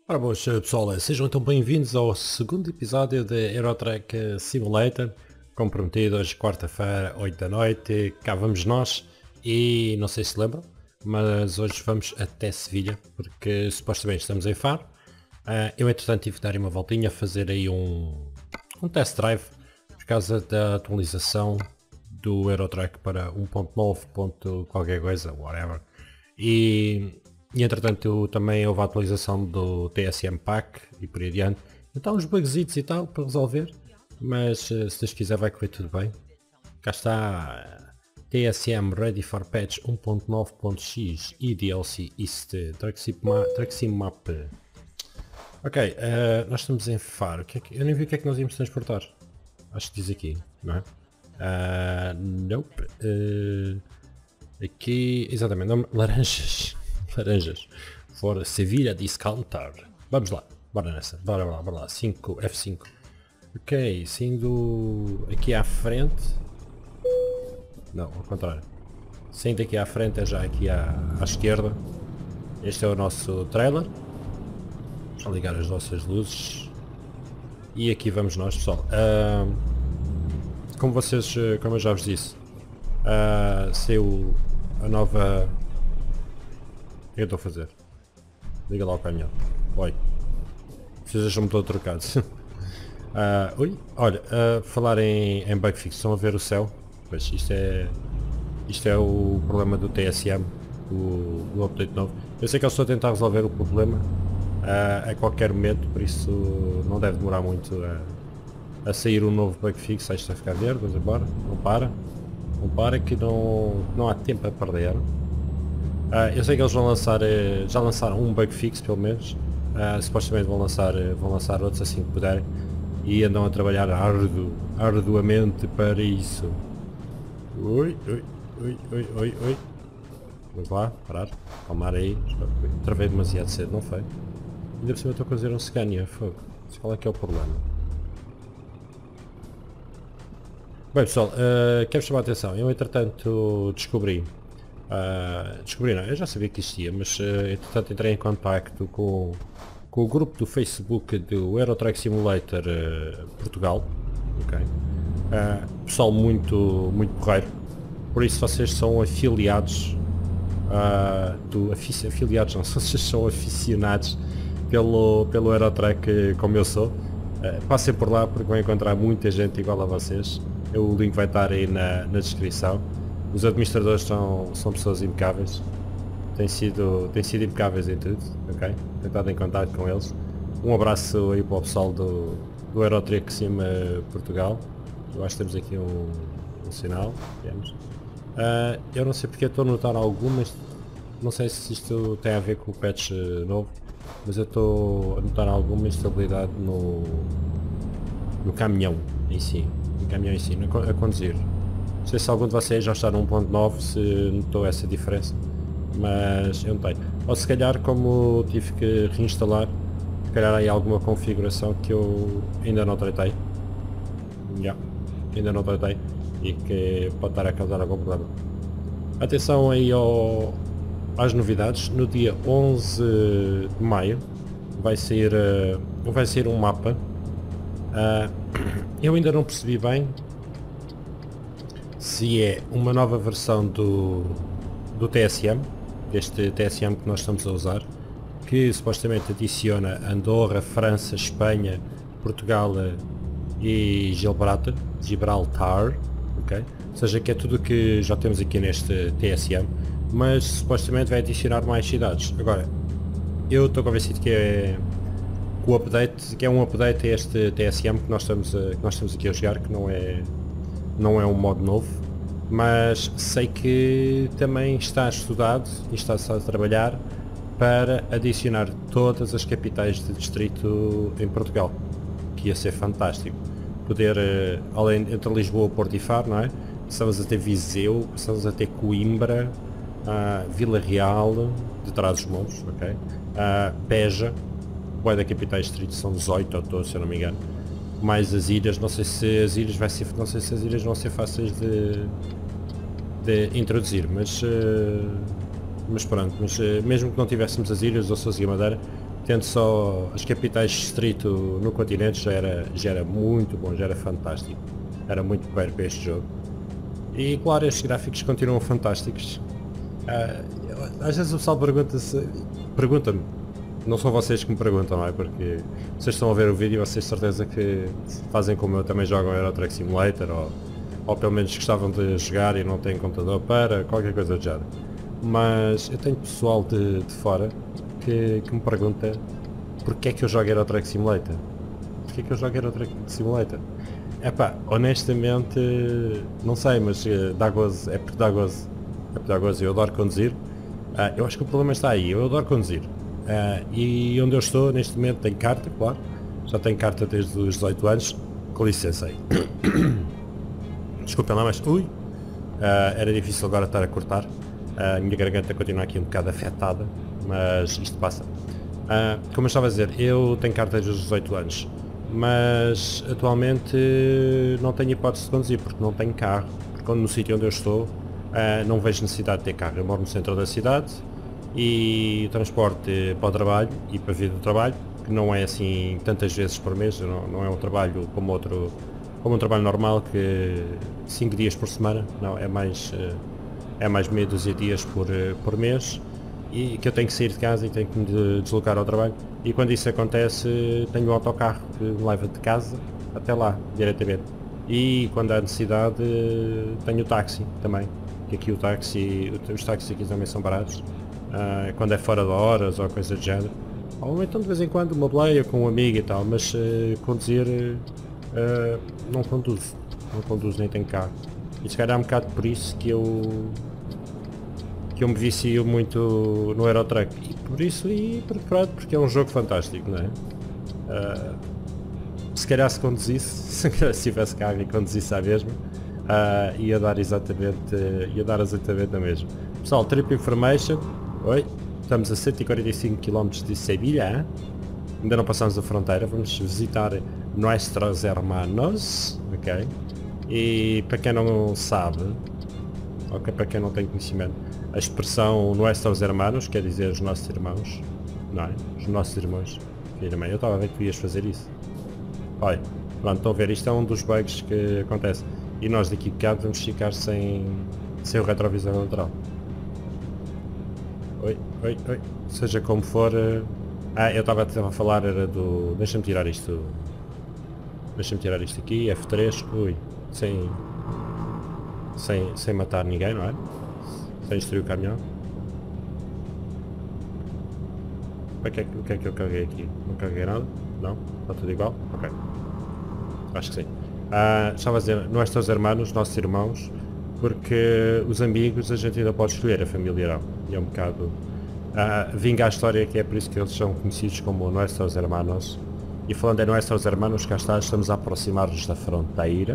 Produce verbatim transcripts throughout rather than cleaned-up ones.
Ora boas pessoal, sejam então bem-vindos ao segundo episódio de Eurotrack Simulator. Como prometido, hoje quarta-feira, oito da noite, cá vamos nós. E não sei se lembram, mas hoje vamos até Sevilha, porque supostamente estamos em Faro. Uh, eu entretanto tive que dar uma voltinha, fazer aí um, um test drive, por causa da atualização do Eurotrack para um ponto nove. Qualquer coisa, whatever. E... E entretanto também houve a atualização do T S M Pack e por aí adiante. Então uns bugzitos e tal para resolver. Mas se Deus quiser vai correr tudo bem. Cá está T S M Ready for Patch um ponto nove ponto x e D L C East Tracksim Map. Ok, uh, nós estamos em Faro. Que é que, eu nem vi o que é que nós íamos transportar. Acho que diz aqui, não é? Uh, nope. Uh, aqui, exatamente, não, laranjas. Laranjas. For Sevilha Discounter. Vamos lá. Bora nessa. Bora lá, bora lá. cinco, F cinco. Ok, saindo aqui à frente. Não, ao contrário. Saindo aqui à frente é já aqui à, à esquerda. Este é o nosso trailer. Vamos ligar as nossas luzes. E aqui vamos nós, pessoal. Uh, como vocês, como eu já vos disse, uh, saiu a nova... O que eu estou a fazer? Liga lá o caminhão. Oi. Vocês acham-me todo trocado. uh, oi? Olha, uh, falar em, em bug fix, estão a ver o céu? Pois isto é. Isto é o problema do T S M, do, do update novo. Eu sei que eu estou a tentar resolver o problema uh, a qualquer momento, por isso não deve demorar muito a, a sair um novo bug fix. Aí está a ficar verde, vamos embora. Não para. Não para que não, não há tempo a perder. Uh, eu sei que eles vão lançar, uh, já lançaram um bug fix pelo menos, uh, supostamente vão lançar, uh, vão lançar outros assim que puderem e andam a trabalhar ardu, arduamente para isso. Oi, oi, oi, oi, oi, oi. Vamos lá, parar, calmar aí, travei demasiado cedo, não foi? Ainda por cima estou a fazer um Scania, fogo, qual é que é o problema? Bem pessoal, uh, quero chamar a atenção, eu entretanto descobri Uh, descobri não, eu já sabia que existia, mas uh, entretanto entrei em contacto com, com o grupo do Facebook do Eurotrack Simulator uh, Portugal, okay? uh, pessoal muito, muito porreiro, por isso vocês são afiliados, uh, do, afici, afiliados não, vocês são aficionados pelo, pelo Eurotrack como eu sou, uh, passem por lá porque vão encontrar muita gente igual a vocês, o link vai estar aí na, na descrição. Os administradores são, são pessoas impecáveis, têm sido, têm sido impecáveis em tudo, ok? Tenho estado em contato com eles. Um abraço aí para o pessoal do, do Eurotrack Cima Portugal. Eu acho que temos aqui um, um sinal, vemos. Uh, eu não sei porque estou a notar algumas, não sei se isto tem a ver com o patch novo, mas eu estou a notar alguma instabilidade no, no caminhão em si, no caminhão em si, a conduzir. Não sei se algum de vocês já está no um ponto nove, se notou essa diferença, mas eu não tenho. Ou se calhar como tive que reinstalar, se calhar há aí alguma configuração que eu ainda não tratei. Yeah, ainda não tratei e que pode estar a causar algum problema. Atenção aí ao, às novidades, no dia onze de maio vai sair, uh, vai sair um mapa. Uh, eu ainda não percebi bem se é uma nova versão do, do T S M, deste T S M que nós estamos a usar, que supostamente adiciona Andorra, França, Espanha, Portugal e Gibraltar, Gibraltar, ok? Ou seja, que é tudo o que já temos aqui neste T S M, mas supostamente vai adicionar mais cidades. Agora, eu estou convencido que é o update, que é um update a este T S M que nós estamos, a, que nós estamos aqui a jogar, que não é não é um modo novo, mas sei que também está estudado e está-se a trabalhar para adicionar todas as capitais de distrito em Portugal, que ia ser fantástico. Poder, além entre Lisboa, Porto e Faro, não é? Estamos a ter Viseu, estamos a ter Coimbra, uh, Vila Real, de Trás-os-Montes, ok? Uh, Beja, o da capitais de distrito são dezoito ou doze, se eu não me engano. Mais as ilhas, não sei se as ilhas vai ser, não sei se as ilhas vão ser fáceis de, de introduzir, mas uh, mas pronto, mas uh, mesmo que não tivéssemos as ilhas, os Açores e a Madeira, tendo só as capitais distrito no continente já era, já era muito bom, já era fantástico. Era muito bem para este jogo. E claro, estes gráficos continuam fantásticos. Uh, às vezes o pessoal pergunta-se, pergunta-me, não são vocês que me perguntam, não é? Porque vocês estão a ver o vídeo e vocês de certeza que fazem como eu, também jogam Euro Truck Simulator ou, ou pelo menos gostavam de jogar e não têm computador para, qualquer coisa do género. Mas eu tenho pessoal de, de fora que, que me pergunta porque é que eu jogo Euro Truck Simulator? Porque é que eu jogo Euro Truck Simulator? Epá, honestamente não sei, mas uh, dá gozo, é porque dá gozo. É porque dá gozo, eu adoro conduzir. Uh, eu acho que o problema está aí, eu adoro conduzir. Uh, e onde eu estou neste momento tenho carta, claro. Já tenho carta desde os dezoito anos. Com licença aí. Desculpem lá, mas ui. Uh, era difícil agora estar a cortar. Uh, a minha garganta continua aqui um bocado afetada, mas isto passa. Uh, como eu estava a dizer, eu tenho carta desde os dezoito anos. Mas atualmente não tenho hipótese de conduzir porque não tenho carro, porque no sítio onde eu estou uh, não vejo necessidade de ter carro. Eu moro no centro da cidade e transporte para o trabalho e para vir do trabalho, que não é assim tantas vezes por mês, não, não é um trabalho como outro, como um trabalho normal que cinco dias por semana, não, é mais, uh, é mais meia dúzia de dias por, uh, por mês. E que eu tenho que sair de casa e tenho que me deslocar ao trabalho, e quando isso acontece tenho um autocarro que me leva de casa até lá diretamente, e quando há necessidade tenho o táxi também, que aqui o táxi, os táxis aqui também são baratos, uh, quando é fora de horas ou coisa do género, ou então de vez em quando uma boleia com um amigo e tal, mas uh, conduzir uh, não conduzo, não conduzo nem tenho carro, e se calhar é um bocado por isso que eu que eu me vicio muito no Euro Truck, e por isso, e por, pronto, porque é um jogo fantástico, não é? Uh, se calhar se conduzisse, se calhar se tivesse carro e conduzisse à mesma, uh, ia dar exatamente, uh, ia dar exatamente a mesma. Pessoal, Trip Information, oi, estamos a cento e quarenta e cinco quilómetros de Sevilha, ainda não passamos a fronteira, vamos visitar Nuestros Hermanos, ok? E para quem não sabe, ok, para quem não tem conhecimento, a expressão Nuestros Hermanos quer dizer os nossos irmãos, não é? Os nossos irmãos. Filha mãe, eu estava a ver que tu ias fazer isso. Olha, pronto, estão a ver, isto é um dos bugs que acontece. E nós daqui de cá vamos ficar sem, sem o retrovisor lateral. Oi, oi, oi. Seja como for... Ah, eu estava a falar, era do... Deixa-me tirar isto... Deixa-me tirar isto aqui, F três, ui, sem... Sem, sem matar ninguém, não é? Sem destruir o caminhão. O que, é, o que é que eu carreguei aqui? Não carreguei nada? Não? Está tudo igual? Ok. Acho que sim. Ah, estava a dizer, nossos irmãos, nossos irmãos, porque os amigos a gente ainda pode escolher, a família não. E é um bocado... Ah, vinga a história que é por isso que eles são conhecidos como nossos irmãos. E falando de nossos irmãos, cá está, estamos a aproximar-nos da fronteira.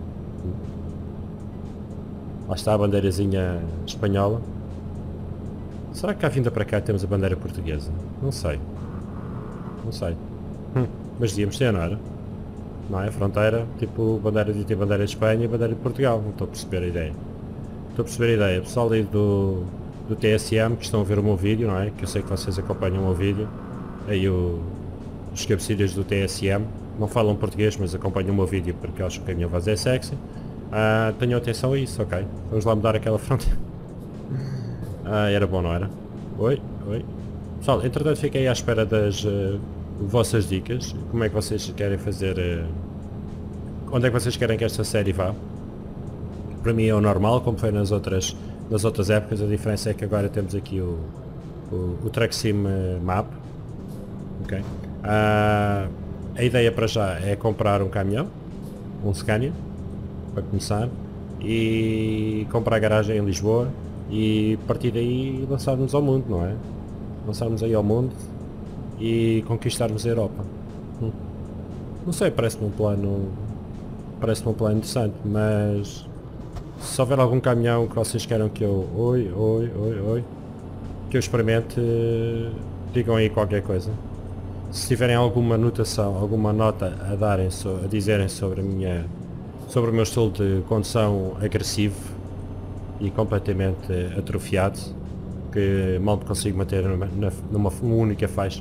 Lá está a bandeirazinha espanhola. Será que à vinda para cá temos a bandeira portuguesa? Não sei. Não sei. Hum, mas devíamos ter, não era? Não é? Fronteira, tipo bandeira de, bandeira de Espanha e bandeira de Portugal. Não estou a perceber a ideia. Estou a perceber a ideia. Pessoal aí do, do T S M que estão a ver o meu vídeo, não é? Que eu sei que vocês acompanham o meu vídeo. Aí o, os cabecilhas do T S M. Não falam português, mas acompanham o meu vídeo porque acham que a minha voz é sexy. Ah, tenham atenção a isso, ok? Vamos lá mudar aquela fronteira. Ah, era bom, não era? Oi, oi. Pessoal, entretanto fiquei à espera das uh, vossas dicas. Como é que vocês querem fazer... Uh, onde é que vocês querem que esta série vá? Para mim é o normal, como foi nas outras, nas outras épocas. A diferença é que agora temos aqui o, o, o Truck Sim Map. Ok? Ah, a ideia para já é comprar um caminhão, um Scania, para começar, e comprar a garagem em Lisboa e a partir daí lançarmos ao mundo, não é? Lançarmos aí ao mundo e conquistarmos a Europa. Hum. Não sei, parece-me um plano parece-me um plano interessante, mas se houver algum caminhão que vocês queiram que eu oi, oi, oi, oi que eu experimente, digam aí qualquer coisa. Se tiverem alguma anotação, alguma nota a darem, a dizerem sobre a minha sobre o meu estilo de condução agressivo e completamente atrofiado, que mal me consigo manter numa, numa, numa única faixa,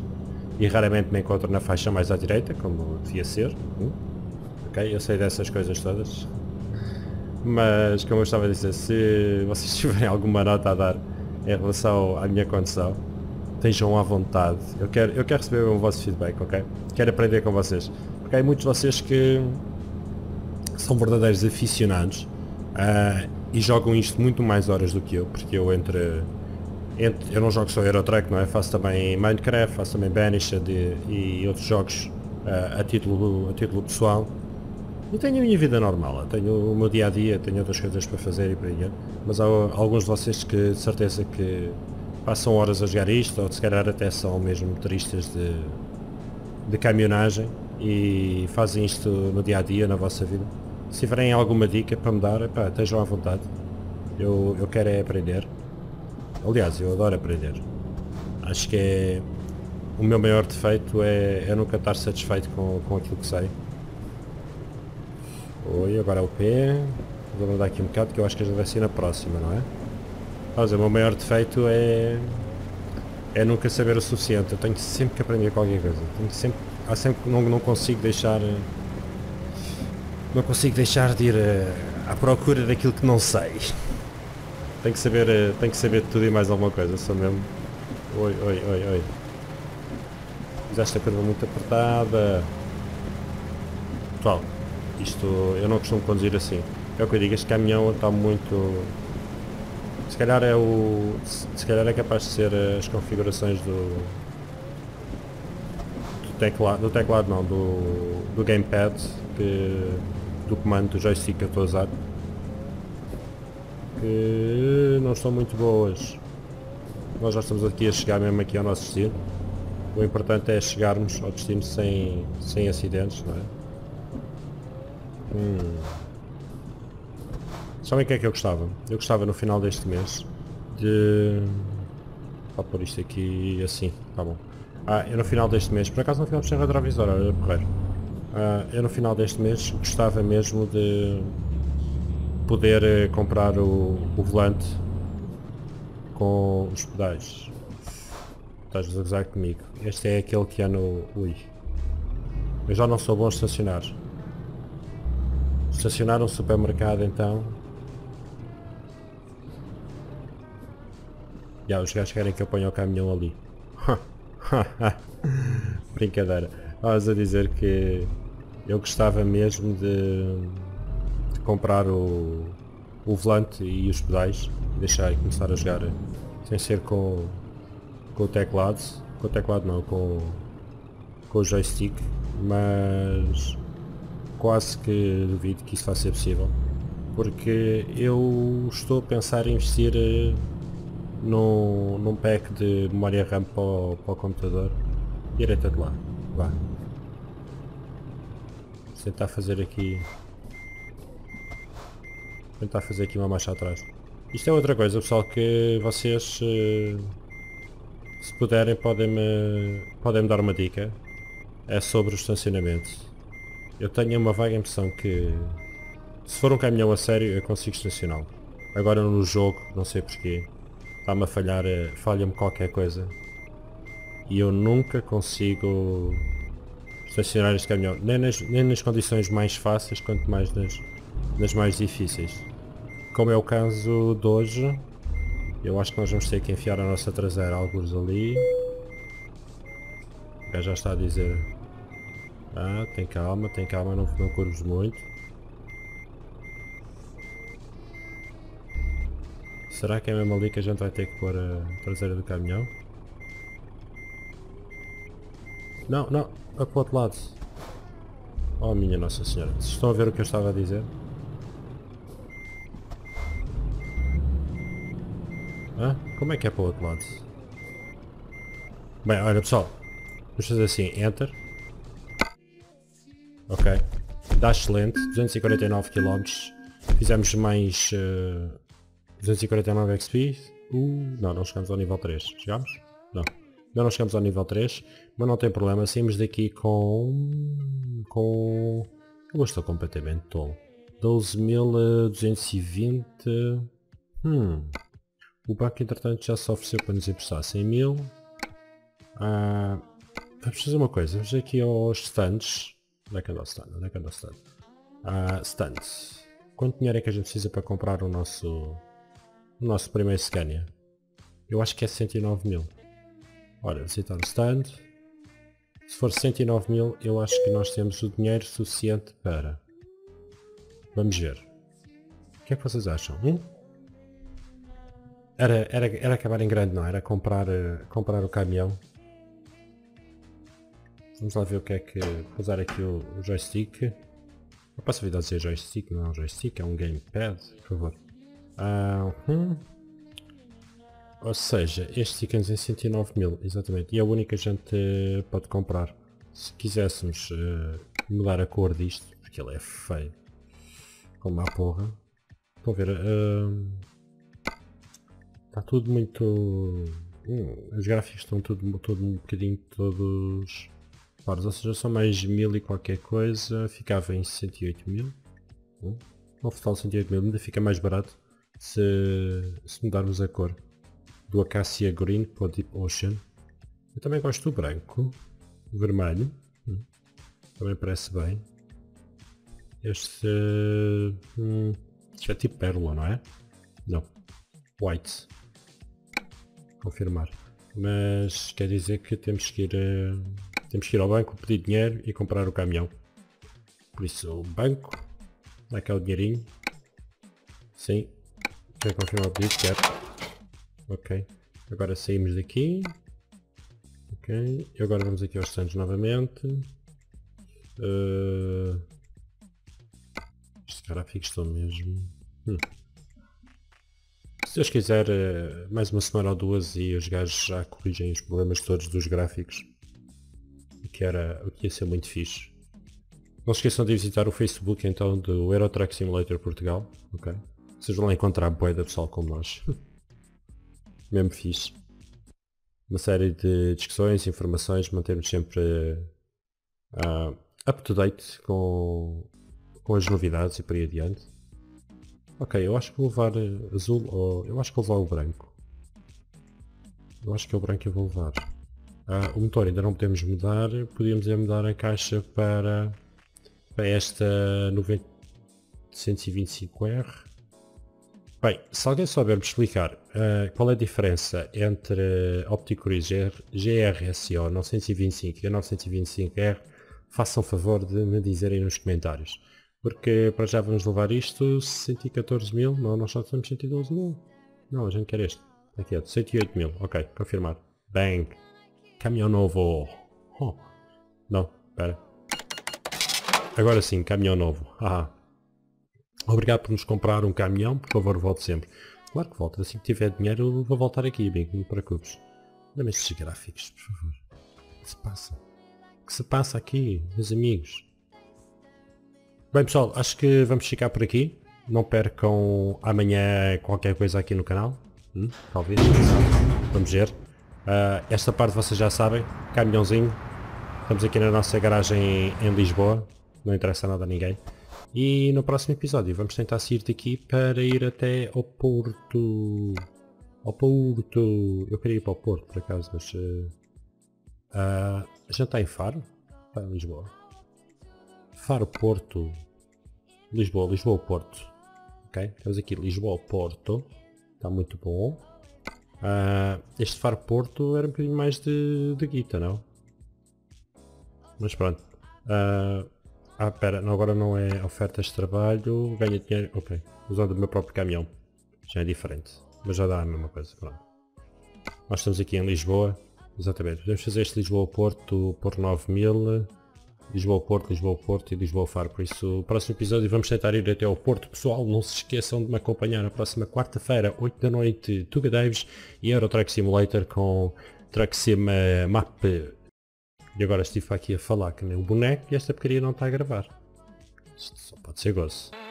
e raramente me encontro na faixa mais à direita, como devia ser. Hum? Ok, eu sei dessas coisas todas. Mas como eu estava a dizer, se vocês tiverem alguma nota a dar em relação à minha condução, estejam à vontade. Eu quero, eu quero receber o vosso feedback, ok? Quero aprender com vocês. Porque há muitos de vocês que são verdadeiros aficionados uh, e jogam isto muito mais horas do que eu, porque eu entre, entre eu não jogo só Eurotruck, não é? Faço também Minecraft, faço também Banished e, e outros jogos uh, a, título, a título pessoal. Eu tenho a minha vida normal, eu tenho o meu dia a dia, tenho outras coisas para fazer e por aí, mas há alguns de vocês que de certeza que passam horas a jogar isto, ou se calhar até são mesmo motoristas de, de caminhonagem e fazem isto no dia a dia, na vossa vida. Se tiverem alguma dica para me dar, epá, estejam à vontade. Eu, eu quero é aprender. Aliás, eu adoro aprender. Acho que é o meu maior defeito é, é nunca estar satisfeito com, com aquilo que sei. Oi, agora é o pé. Vou mudar aqui um bocado que eu acho que a gente vai ser na próxima, não é? Mas o meu maior defeito é é nunca saber o suficiente. Eu tenho sempre que aprender qualquer coisa. Tenho sempre, há sempre não, não consigo deixar não consigo deixar de ir à procura daquilo que não sei. Tenho que saber, tenho que saber tudo e mais alguma coisa. Sou mesmo. Oi, oi, oi, oi. Fizeste a curva muito apertada. Pessoal, isto eu não costumo conduzir assim. É o que eu digo, este caminhão está muito. Se calhar é o. Se calhar é capaz de ser as configurações do. do teclado. Do teclado não, do. do gamepad que. do comando do joystick que eu estou a usar. Que não estão muito boas. Nós já estamos aqui a chegar mesmo aqui ao nosso destino. O importante é chegarmos ao destino sem, sem acidentes, não é? Hum. Sabem o que é que eu gostava? Eu gostava no final deste mês de... Vou pôr isto aqui assim, tá bom. Ah, eu no final deste mês, por acaso não ficamos sem retrovisor, olha, porreiro. Ah, eu no final deste mês gostava mesmo de poder eh, comprar o, o volante com os pedais. Estás a gozar comigo. Este é aquele que é no... Ui. Eu já não sou bom a estacionar. Estacionar um supermercado então. Já, os gajos querem que eu ponha o caminhão ali. Brincadeira. Estavas a dizer que eu gostava mesmo de, de comprar o, o volante e os pedais e deixar começar a jogar sem ser com, com o teclado. Com o teclado não, com, com o joystick, mas quase que duvido que isso vai ser possível, porque eu estou a pensar em investir num, num pack de memória RAM para o, para o computador. Direita de lá, vá. Vou tentar fazer aqui tentar fazer aqui uma marcha atrás. Isto é outra coisa, pessoal, que vocês se puderem podem-me podem-me dar uma dica. É sobre o estacionamento. Eu tenho uma vaga impressão que se for um caminhão a sério eu consigo estacioná-lo. Agora no jogo, não sei porquê, está-me a falhar, falha-me qualquer coisa. E eu nunca consigo estacionar este caminhão, nem nas, nem nas condições mais fáceis, quanto mais nas, nas mais difíceis. Como é o caso de hoje, eu acho que nós vamos ter que enfiar a nossa traseira alguns ali. O gajo já está a dizer... Ah, tem calma, tem calma, não, não curves muito. Será que é mesmo ali que a gente vai ter que pôr a traseira do caminhão? Não, não, é para o outro lado. Oh minha Nossa Senhora, vocês estão a ver o que eu estava a dizer? Hã? Como é que é para o outro lado? Bem, olha pessoal, vamos fazer assim, Enter. Ok, dá excelente, duzentos e quarenta e nove quilómetros, fizemos mais uh, duzentos e quarenta e nove X P, uh, não, não chegamos ao nível três, chegamos? Não, ainda não chegamos ao nível três, mas não tem problema, saímos daqui com, com, eu estou completamente tolo, doze mil duzentos e vinte, hum, o banco entretanto já se ofereceu para nos emprestar cem mil, ah, vamos fazer uma coisa, vamos aqui aos stands. Onde é que anda o stand? Onde é que anda o stand? Ah, stands. Quanto dinheiro é que a gente precisa para comprar o nosso, o nosso primeiro Scania? Eu acho que é cento e nove mil. Olha, visitar o stand. Se for cento e nove mil, eu acho que nós temos o dinheiro suficiente para... Vamos ver. O que é que vocês acham? Hum? Era, era, era acabar em grande, não? Era comprar, uh, comprar o caminhão. Vamos lá ver o que é que... Vou usar aqui o, o joystick. Eu posso vir a dizer joystick, não é um joystick, é um gamepad, por favor. Ah, hum. Ou seja, este fica-nos em cento e nove mil, exatamente. E é a única que a gente pode comprar. Se quiséssemos uh, mudar a cor disto, porque ele é feio. Como a porra. Estão a ver... Está uh, tudo muito... Hum, os gráficos estão tudo, tudo um bocadinho todos... Paros, ou seja, são mais mil e qualquer coisa. Ficava em cento e oito mil. Hum, no total cento e oito mil, ainda fica mais barato se, se mudarmos a cor. Do Acacia Green para o Deep Ocean. Eu também gosto do branco. O vermelho. Hum, também parece bem. Este... Hum, isto é tipo pérola, não é? Não. White. Confirmar. Mas quer dizer que temos que ir... Uh, temos que ir ao banco, pedir dinheiro e comprar o caminhão. Por isso, o banco... Dá cá o dinheirinho. Sim. Quer confirmar o pedido? Quero. Ok. Agora saímos daqui. Ok. E agora vamos aqui aos stands novamente. Uh... Estes gráficos estão mesmo... Hum. Se Deus quiser, uh, mais uma semana ou duas e os gajos já corrigem os problemas todos dos gráficos. O que, era, o que ia ser muito fixe. Não se esqueçam de visitar o Facebook então do Euro Truck Simulator Portugal. Ok. Vocês vão lá encontrar bué de pessoal como nós. Mesmo fixe. Uma série de discussões, informações, mantermos sempre uh, up to date com, com as novidades e por aí adiante. Ok, eu acho que vou levar azul ou... eu acho que vou levar o branco. Eu acho que é o branco que eu vou levar. Uh, o motor ainda não podemos mudar, podíamos é mudar a caixa para, para esta noventa cento e vinte e cinco R. Bem, se alguém souber me explicar uh, qual é a diferença entre OptiCruise G R S O novecentos e vinte e cinco e a novecentos e vinte e cinco R, façam favor de me dizerem nos comentários. Porque para já vamos levar isto cento e catorze mil, não, nós só temos cento e doze mil. Não, a gente quer este. Aqui é cento e oito mil, ok, confirmar. Bang! Caminhão novo! Oh. Não, espera. Agora sim, caminhão novo. Ah. Obrigado por nos comprar um caminhão, por favor volte sempre. Claro que volto, assim que tiver dinheiro eu vou voltar aqui, bem, não te preocupes. Dá-me estes gráficos, por favor. O que se passa? O que se passa aqui, meus amigos? Bem pessoal, acho que vamos ficar por aqui. Não percam amanhã qualquer coisa aqui no canal. Hum, talvez, vamos ver. Uh, esta parte vocês já sabem, caminhãozinho. Estamos aqui na nossa garagem em Lisboa, não interessa nada a ninguém. E no próximo episódio vamos tentar sair daqui para ir até ao Porto. Ao Porto. Eu queria ir para o Porto por acaso, mas... Uh, uh, a gente está em Faro? Está em Lisboa. Faro, Porto. Lisboa, Lisboa, Porto. Ok? Temos aqui Lisboa, Porto. Está muito bom. Uh, este Faro Porto era um bocadinho mais de, de guita, não? Mas pronto. Uh, ah, pera, não, agora não é ofertas de trabalho, ganha dinheiro, ok. Usando o meu próprio caminhão. Já é diferente. Mas já dá a mesma coisa, pronto. Nós estamos aqui em Lisboa. Exatamente. Podemos fazer este Lisboa-Porto por nove mil. Lisboa-Porto, Lisboa-Porto e Lisboa-Faro. Por isso, no próximo episódio vamos tentar ir até ao Porto. Pessoal, não se esqueçam de me acompanhar na próxima quarta-feira, oito da noite, Tuga Daves e Euro Truck Simulator com Truck Sim Map. E agora estive aqui a falar que nem o boneco e esta porcaria não está a gravar. Isto só pode ser gozo.